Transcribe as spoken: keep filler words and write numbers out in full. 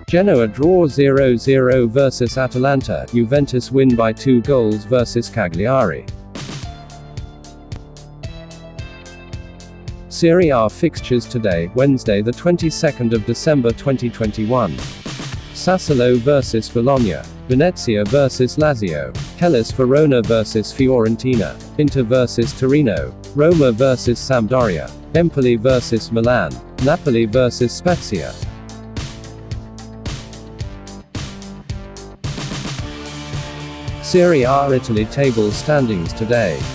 Genoa draw zero zero versus Atalanta. Juventus win by two goals versus Cagliari. Serie A fixtures today, Wednesday the twenty-second of December twenty twenty-one. Sassuolo versus Bologna. Venezia versus Lazio. Hellas Verona versus Fiorentina. Inter versus Torino. Roma versus Sampdoria. Empoli versus Milan. Napoli versus Spezia. Serie A Italy table standings today.